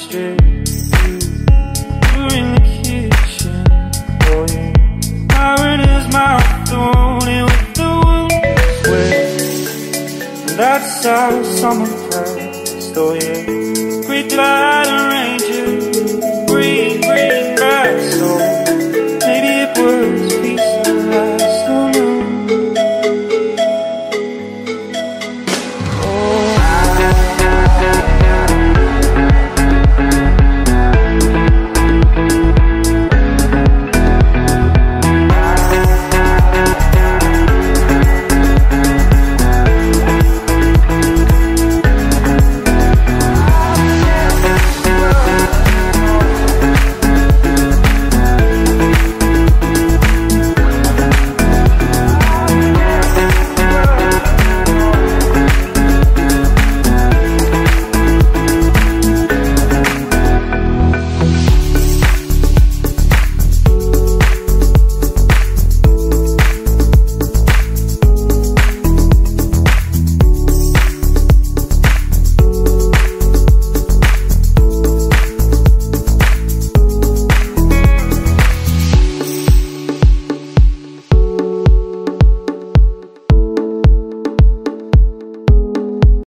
strip you. You're in the kitchen, oh yeah. My word is my throne, and with the wind sweat. And that's how summer passed, oh yeah. Great light.